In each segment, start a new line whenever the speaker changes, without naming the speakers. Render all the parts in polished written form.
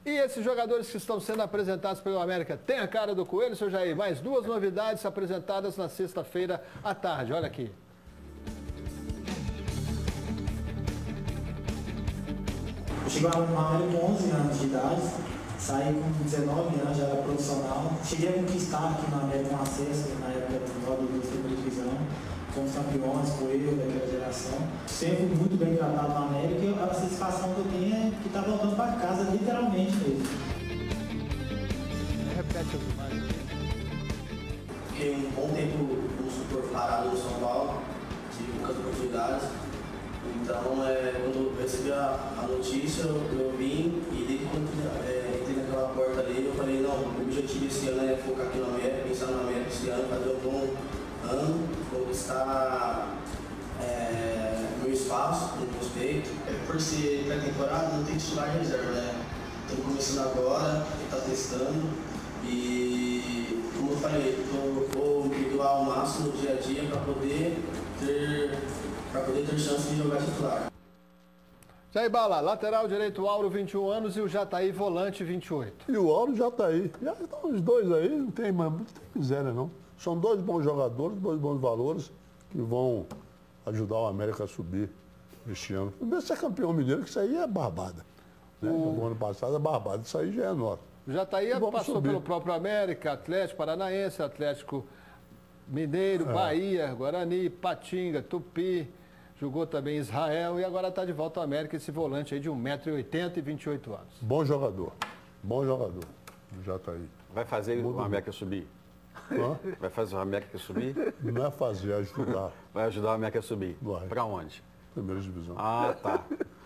E esses jogadores que estão sendo apresentados pelo América têm a cara do Coelho, seu Jair? Mais duas novidades apresentadas na sexta-feira à tarde. Olha aqui.
Eu cheguei no América com 11 anos de idade, saí com 19 anos, já era profissional. Cheguei a conquistar aqui no América um acesso na época do modo da segunda divisão. Fomos campeões, Coelho, daquela geração. Sempre muito bem tratado na América e a satisfação que eu tenho é que está voltando para casa, literalmente mesmo.
Repete as imagens.
Fiquei um bom tempo no setor parado no São Paulo, tive poucas oportunidades. Então, quando eu recebi a notícia, eu vim e desde quando entrei naquela porta ali, eu falei, não, o objetivo esse ano é focar aqui no América, pensar no América esse ano, fazer um bom ano, conquistar meu espaço, meu respeito. Por ser pré-temporada, não tem titular em reserva, né? Estou começando agora, está testando e, como eu falei, vou me doar ao máximo no dia a dia para poder ter chance de jogar titular.
Jair Bala, lateral direito Auro, 21 anos, e o Jataí, volante, 28.
E o Auro já está aí. Já estão os dois aí, não tem miséria não. São dois bons jogadores, dois bons valores que vão ajudar o América a subir este ano. Primeiro ser campeão mineiro, que isso aí é barbada. Né? No ano passado é barbada, isso aí já é nosso.
O Jataí passou pelo próprio América, Atlético Paranaense, Atlético Mineiro, Bahia, Guarani, Patinga, Tupi, jogou também em Israel e agora está de volta ao América, esse volante aí de 1,80 m e 28 anos.
Bom jogador, já está aí.
Vai fazer o América subir?
Hã?
Vai fazer o América subir?
Não é fazer, é ajudar.
Vai ajudar o América a subir?
Vai.
Para onde?
Primeira divisão.
Ah, tá.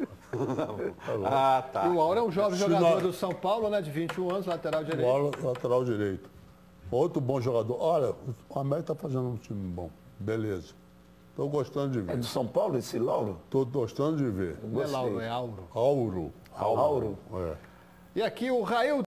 Ah, tá.
E o Auro é um jovem jogador do São Paulo, né, de 21 anos, lateral direito.
O Auro, lateral direito. Outro bom jogador. Olha, o América está fazendo um time bom. Beleza. Estou gostando de ver.
É de São Paulo esse Lauro?
Estou gostando de ver.
Não é Lauro, é Auro.
Auro.
Auro.
É.
E aqui o Rail